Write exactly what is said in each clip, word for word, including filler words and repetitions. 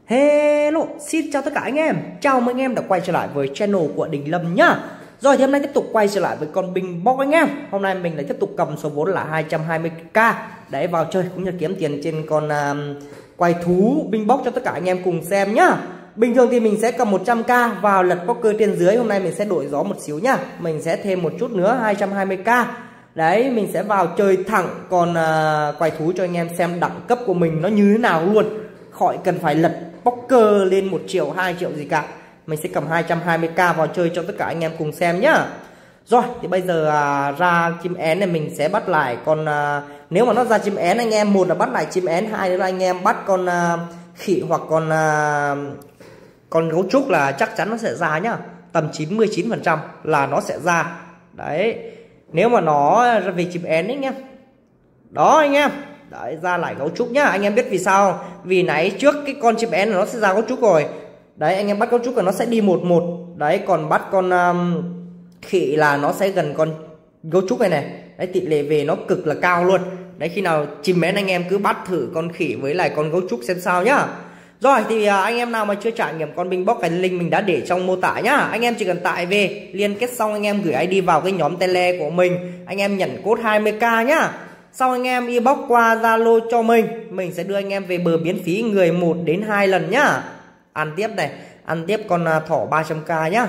Hello, xin chào tất cả anh em. Chào mừng anh em đã quay trở lại với channel của Đình Lâm nhá. Rồi thì hôm nay tiếp tục quay trở lại với con Bing Box anh em. Hôm nay mình lại tiếp tục cầm số vốn là hai trăm hai mươi k để vào chơi cũng như kiếm tiền trên con uh, quay thú Bing Box cho tất cả anh em cùng xem nhá. Bình thường thì mình sẽ cầm một trăm k vào lật poker trên dưới. Hôm nay mình sẽ đổi gió một xíu nhá. Mình sẽ thêm một chút nữa hai trăm hai mươi k. Đấy, mình sẽ vào chơi thẳng con uh, quay thú cho anh em xem đẳng cấp của mình nó như thế nào luôn. Khỏi cần phải lật poker lên một triệu, hai triệu gì cả. Mình sẽ cầm hai trăm hai mươi k vào chơi cho tất cả anh em cùng xem nhá. Rồi, thì bây giờ à, ra chim én này mình sẽ bắt lại con à, nếu mà nó ra chim én anh em, một là bắt lại chim én, hai nữa là anh em bắt con à, khỉ hoặc con à, con gấu trúc là chắc chắn nó sẽ ra nhá. Tầm chín mươi chín phần trăm là nó sẽ ra. Đấy, nếu mà nó ra về chim én đấy anh em. Đó anh em. Đấy, ra lại gấu trúc nhá. Anh em biết vì sao không? Vì nãy trước cái con chim én nó sẽ ra gấu trúc rồi. Đấy, anh em bắt gấu trúc là nó sẽ đi một một. Đấy, còn bắt con um, khỉ là nó sẽ gần con gấu trúc này này. Đấy, tỷ lệ về nó cực là cao luôn. Đấy, khi nào chim én anh em cứ bắt thử con khỉ với lại con gấu trúc xem sao nhá. Rồi thì uh, anh em nào mà chưa trải nghiệm con Bing Box, cái link mình đã để trong mô tả nhá. Anh em chỉ cần tải về, liên kết xong anh em gửi i đê vào cái nhóm tele của mình. Anh em nhận code hai mươi k nhá. Sau anh em inbox qua Zalo cho mình, mình sẽ đưa anh em về bờ miễn phí người một đến hai lần nhá. Ăn tiếp này, ăn tiếp con thỏ ba trăm k nhá.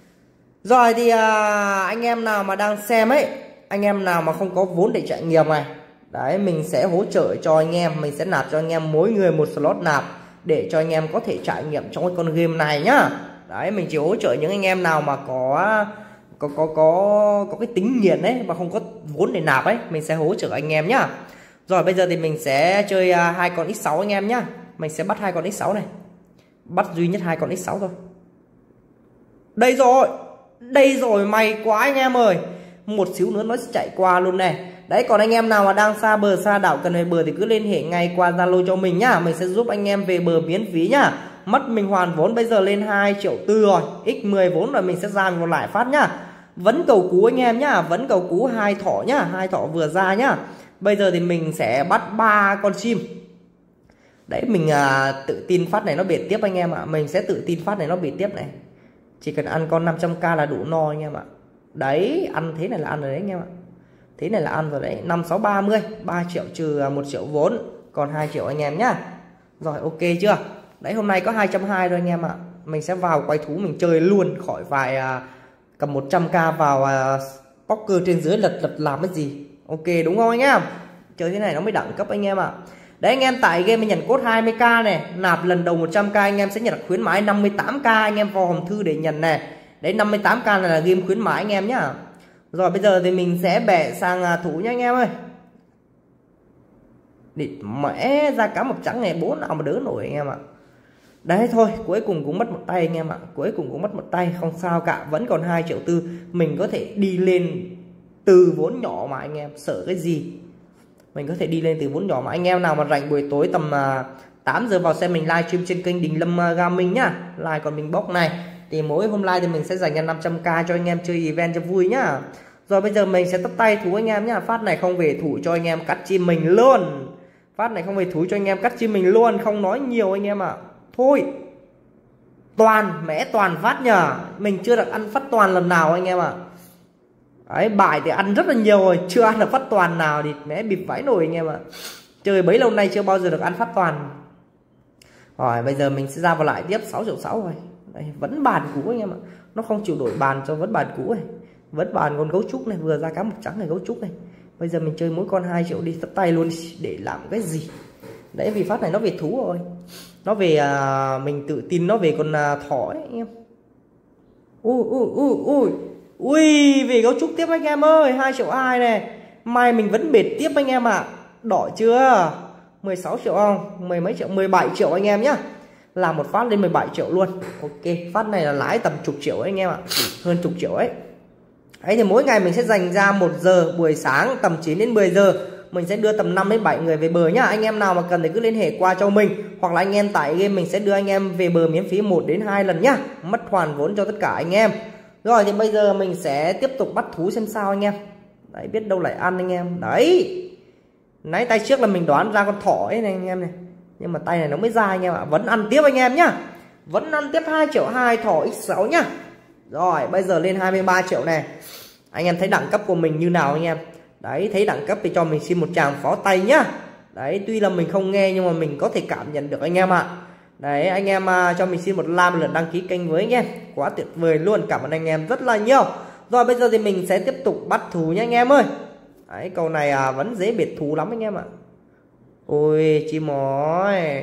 Rồi thì à, anh em nào mà đang xem ấy, anh em nào mà không có vốn để trải nghiệm này, đấy mình sẽ hỗ trợ cho anh em, mình sẽ nạp cho anh em mỗi người một slot nạp để cho anh em có thể trải nghiệm trong cái con game này nhá. Đấy, mình chỉ hỗ trợ những anh em nào mà có có có có có cái tính nghiện ấy mà không có vốn để nạp ấy, mình sẽ hỗ trợ anh em nhá. Rồi bây giờ thì mình sẽ chơi uh, hai con x sáu anh em nhá. Mình sẽ bắt hai con x sáu này, bắt duy nhất hai con x sáu thôi. Đây rồi, đây rồi, may quá anh em ơi, một xíu nữa nó sẽ chạy qua luôn này. Đấy, còn anh em nào mà đang xa bờ xa đảo cần về bờ thì cứ liên hệ ngay qua Zalo cho mình nhá, mình sẽ giúp anh em về bờ miễn phí nhá. Mất mình hoàn vốn bây giờ lên hai triệu tư rồi, x mười vốn rồi mình sẽ ra một lại phát nhá. Vẫn cầu cú anh em nhá, vẫn cầu cú hai thỏ nhá, hai thỏ vừa ra nhá. Bây giờ thì mình sẽ bắt ba con chim. Đấy, mình à, tự tin phát này nó bệt tiếp anh em ạ. Mình sẽ tự tin phát này nó bệt tiếp này. Chỉ cần ăn con năm trăm k là đủ no anh em ạ. Đấy, ăn thế này là ăn rồi đấy anh em ạ. Thế này là ăn rồi đấy. Năm sáu ba mươi, ba triệu trừ một triệu vốn, còn hai triệu anh em nhá. Rồi, ok chưa? Đấy, hôm nay có hai trăm hai mươi rồi anh em ạ. Mình sẽ vào quay thú mình chơi luôn, khỏi phải à, cầm một trăm k vào à, poker trên dưới lật lật làm cái gì. Ok đúng không anh em? Chơi thế này nó mới đẳng cấp anh em ạ. Đấy, anh em tải game mình nhận code hai mươi k này, nạp lần đầu một trăm k anh em sẽ nhận được khuyến mãi năm mươi tám k, anh em vào hòm thư để nhận này. Đấy, năm mươi tám k này là game khuyến mãi anh em nhá. Rồi bây giờ thì mình sẽ bẻ sang à, thủ nhá anh em ơi. Địt mẹ, ra cá mập trắng này, bố nào mà đỡ nổi anh em ạ. Đấy thôi, cuối cùng cũng mất một tay anh em ạ. Cuối cùng cũng mất một tay, không sao cả. Vẫn còn hai triệu tư. Mình có thể đi lên từ vốn nhỏ mà anh em, sợ cái gì. Mình có thể đi lên từ vốn nhỏ mà. Anh em nào mà rảnh buổi tối tầm uh, tám giờ vào xem mình live stream trên kênh Đình Lâm uh, Gaming nhá. Live còn Bing Box này. Thì mỗi hôm live thì mình sẽ dành ra năm trăm k cho anh em chơi event cho vui nhá. Rồi bây giờ mình sẽ tắt tay thú anh em nhá. Phát này không về thủ cho anh em cắt chim mình luôn. Phát này không về thủ cho anh em cắt chim mình luôn. Không nói nhiều anh em ạ. Thôi, toàn, mẹ toàn phát nhờ. Mình chưa được ăn phát toàn lần nào anh em ạ. Đấy, bài thì ăn rất là nhiều rồi, chưa ăn được phát toàn nào thì mẹ bịp vãi nổi anh em ạ. Chơi bấy lâu nay chưa bao giờ được ăn phát toàn. Rồi bây giờ mình sẽ ra vào lại tiếp sáu triệu sáu rồi. Đấy, vẫn bàn cũ anh em ạ. Nó không chịu đổi bàn cho vẫn bàn cũ này. Vẫn bàn con gấu trúc này, vừa ra cá mập trắng này, gấu trúc này. Bây giờ mình chơi mỗi con hai triệu đi, tắt tay luôn để làm cái gì. Đấy, vì phát này nó về thú rồi. Nó về à, mình tự tin nó về con à, thỏ ấy anh em. Ui ui ui ui. Ui, về gấu trúc tiếp anh em ơi, hai triệu hai này. Mai mình vẫn bệt tiếp anh em ạ. À. Đỏ chưa? mười sáu triệu không? Mười mấy triệu, mười bảy triệu anh em nhá. Làm một phát lên mười bảy triệu luôn. Ok, phát này là lãi tầm chục triệu ấy, anh em ạ. Hơn chục triệu ấy. Đấy thì mỗi ngày mình sẽ dành ra một giờ buổi sáng tầm chín đến mười giờ. Mình sẽ đưa tầm năm đến bảy người về bờ nhá. Anh em nào mà cần thì cứ liên hệ qua cho mình. Hoặc là anh em tải game mình sẽ đưa anh em về bờ miễn phí một đến hai lần nhá. Mất hoàn vốn cho tất cả anh em. Rồi thì bây giờ mình sẽ tiếp tục bắt thú xem sao anh em. Đấy, biết đâu lại ăn anh em. Đấy, nãy tay trước là mình đoán ra con thỏ ấy này anh em này. Nhưng mà tay này nó mới ra anh em ạ. Vẫn ăn tiếp anh em nhá. Vẫn ăn tiếp hai triệu hai thỏ nhân sáu nhá. Rồi bây giờ lên hai mươi ba triệu này. Anh em thấy đẳng cấp của mình như nào anh em? Đấy, thấy đẳng cấp thì cho mình xin một tràng phó tay nhá. Đấy, tuy là mình không nghe nhưng mà mình có thể cảm nhận được anh em ạ. Đấy, anh em uh, cho mình xin một like, một lượt đăng ký kênh với anh em. Quá tuyệt vời luôn, cảm ơn anh em rất là nhiều. Rồi bây giờ thì mình sẽ tiếp tục bắt thú nhá anh em ơi. Đấy, câu này à, vẫn dễ biệt thú lắm anh em ạ. Ôi chim mỏi.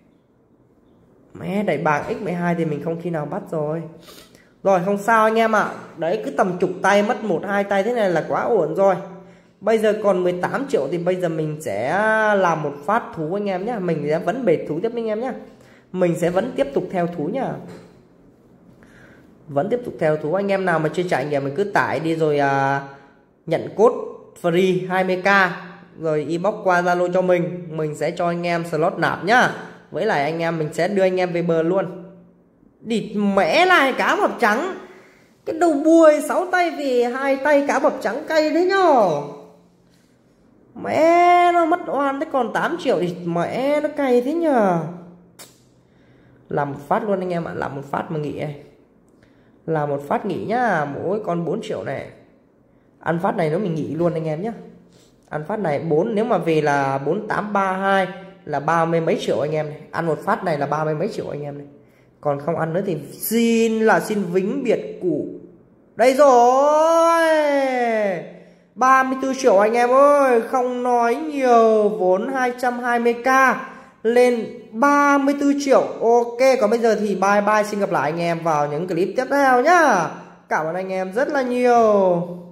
Mẹ đẩy bảng nhân mười hai thì mình không khi nào bắt rồi. Rồi không sao anh em ạ. Đấy, cứ tầm chục tay mất một hai tay thế này là quá ổn rồi. Bây giờ còn mười tám triệu thì bây giờ mình sẽ làm một phát thú anh em nhé. Mình sẽ vẫn bệt thú tiếp anh em nhé. Mình sẽ vẫn tiếp tục theo thú nhá. Vẫn tiếp tục theo thú. Anh em nào mà chưa trải nghiệm mình cứ tải đi rồi à, nhận code free hai mươi k rồi inbox qua Zalo cho mình. Mình sẽ cho anh em slot nạp nhá. Với lại anh em mình sẽ đưa anh em về bờ luôn. Địt mẹ này cá mập trắng. Cái đầu buồi sáu tay vì hai tay cá mập trắng cay thế nhở. Mẹ nó mất oan đấy, còn tám triệu thì mẹ nó cay thế nhờ. Làm một phát luôn anh em ạ. Làm một phát mà nghỉ này. Làm một phát nghỉ nhá. Mỗi con bốn triệu này. Ăn phát này nó mình nghỉ luôn anh em nhá. Ăn phát này bốn, nếu mà về là bốn tám ba hai là ba mươi mấy triệu anh em này. Ăn một phát này là ba mươi mấy triệu anh em này. Còn không ăn nữa thì xin là xin vĩnh biệt củ. Đây rồi, ba mươi tư triệu anh em ơi. Không nói nhiều. Vốn hai trăm hai mươi k lên ba mươi tư triệu. Ok, còn bây giờ thì bye bye. Xin gặp lại anh em vào những clip tiếp theo nhá. Cảm ơn anh em rất là nhiều.